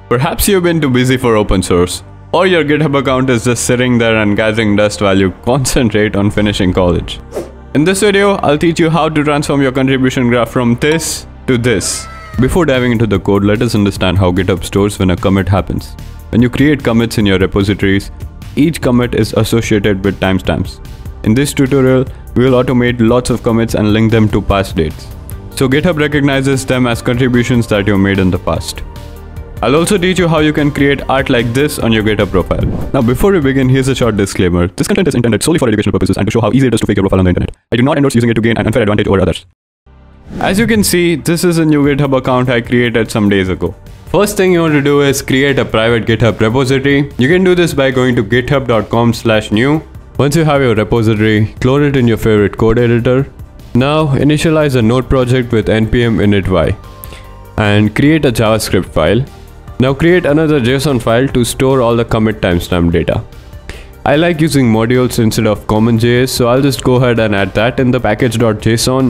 Perhaps you've been too busy for open source, or your GitHub account is just sitting there and gathering dust while you concentrate on finishing college. In this video, I'll teach you how to transform your contribution graph from this to this. Before diving into the code, let us understand how GitHub stores when a commit happens. When you create commits in your repositories, each commit is associated with timestamps. In this tutorial, we will automate lots of commits and link them to past dates. So GitHub recognizes them as contributions that you made in the past. I'll also teach you how you can create art like this on your GitHub profile. Now before we begin, here's a short disclaimer. This content is intended solely for educational purposes and to show how easy it is to fake your profile on the internet. I do not endorse using it to gain an unfair advantage over others. As you can see, this is a new GitHub account I created some days ago. First thing you want to do is create a private GitHub repository. You can do this by going to github.com/new. Once you have your repository, clone it in your favorite code editor. Now initialize a node project with npm init.y and create a JavaScript file. Now create another JSON file to store all the commit timestamp data. I like using modules instead of common.js, so I'll just go ahead and add that in the package.json.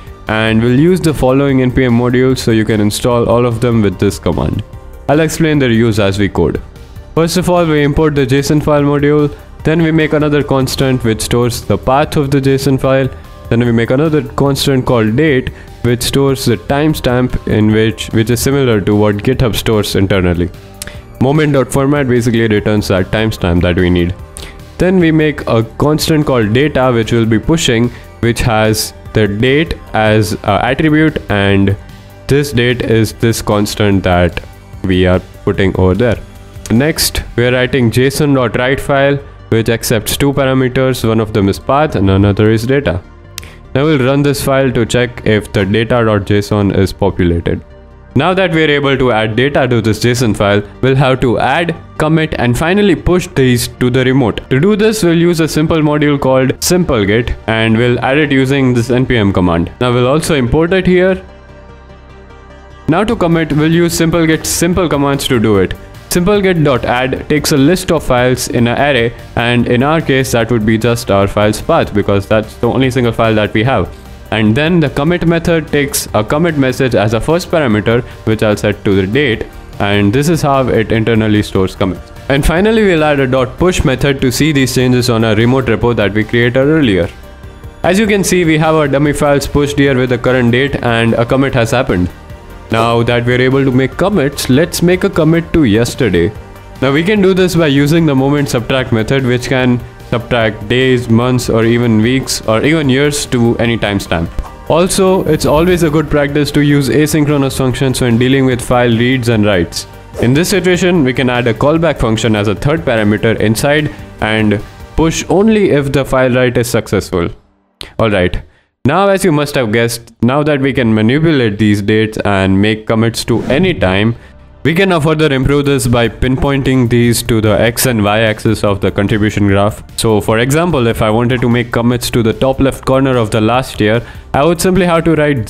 And we'll use the following npm modules so you can install all of them with this command. I'll explain their use as we code. First of all, we import the JSON file module. Then we make another constant which stores the path of the JSON file. Then we make another constant called date which stores the timestamp which is similar to what GitHub stores internally. Moment.format basically returns that timestamp that we need. Then we make a constant called data which we'll be pushing, which has the date as an attribute, and this date is this constant that we are putting over there. Next, we are writing json.write file which accepts two parameters. One of them is path and another is data. Now we'll run this file to check if the data.json is populated. Now that we are able to add data to this JSON file, we'll have to add, commit, and finally push these to the remote. To do this, we'll use a simple module called simplegit, and we'll add it using this npm command. Now we'll also import it here. Now to commit, we'll use simplegit's simple commands to do it. Simplegit.add takes a list of files in an array, and in our case that would be just our file's path because that's the only single file that we have. And then the commit method takes a commit message as a first parameter which I'll set to the date, and this is how it internally stores commits. And finally we'll add a .push method to see these changes on a remote repo that we created earlier. As you can see, we have our dummy files pushed here with the current date and a commit has happened. Now that we're able to make commits, let's make a commit to yesterday. Now we can do this by using the moment subtract method which can subtract days, months, or even weeks or even years to any timestamp. Also, it's always a good practice to use asynchronous functions when dealing with file reads and writes. In this situation, we can add a callback function as a third parameter inside and push only if the file write is successful. Alright. Now, as you must have guessed, now that we can manipulate these dates and make commits to any time, we can now further improve this by pinpointing these to the x and y axis of the contribution graph. So for example, if I wanted to make commits to the top left corner of the last year, I would simply have to write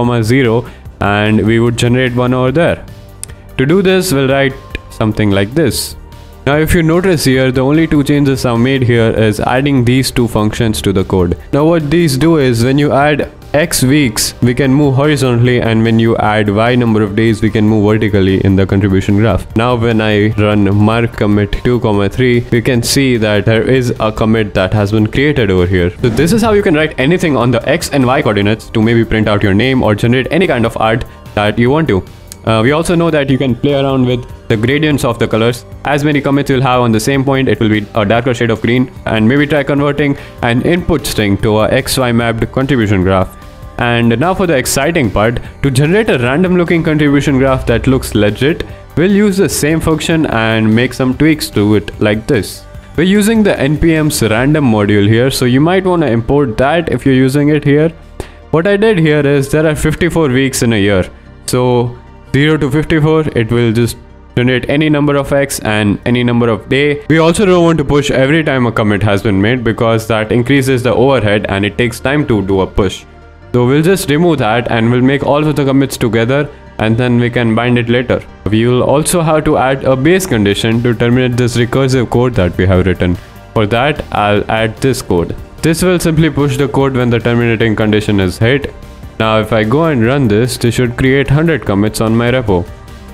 0,0 and we would generate one over there. To do this, we'll write something like this. Now if you notice here, the only two changes I've made here is adding these two functions to the code. Now what these do is when you add x weeks, we can move horizontally, and when you add y number of days, we can move vertically in the contribution graph. Now when I run mark commit 2,3, we can see that there is a commit that has been created over here. So this is how you can write anything on the x and y coordinates to maybe print out your name or generate any kind of art that you want to. We also know that you can play around with the gradients of the colors. As many commits you'll have on the same point, it will be a darker shade of green, and maybe try converting an input string to a XY mapped contribution graph. And now for the exciting part, to generate a random looking contribution graph that looks legit, we'll use the same function and make some tweaks to it like this. We're using the npm's random module here, so you might want to import that if you're using it here. What I did here is there are 54 weeks in a year, so 0 to 54, it will just generate any number of x and any number of day. We also don't want to push every time a commit has been made because that increases the overhead and it takes time to do a push. So we'll just remove that and we'll make all of the commits together and then we can bind it later. We will also have to add a base condition to terminate this recursive code that we have written. For that, I'll add this code. This will simply push the code when the terminating condition is hit. Now if I go and run this should create 100 commits on my repo.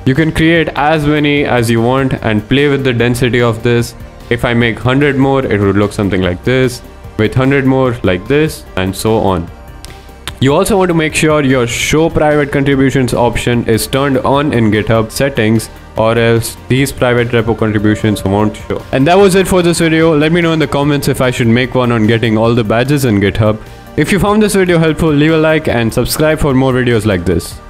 You can create as many as you want and play with the density of this. If I make 100 more, it would look something like this, with 100 more like this, and so on. You also want to make sure your show private contributions option is turned on in GitHub settings, or else these private repo contributions won't show. And that was it for this video. Let me know in the comments if I should make one on getting all the badges in GitHub. If you found this video helpful, leave a like and subscribe for more videos like this.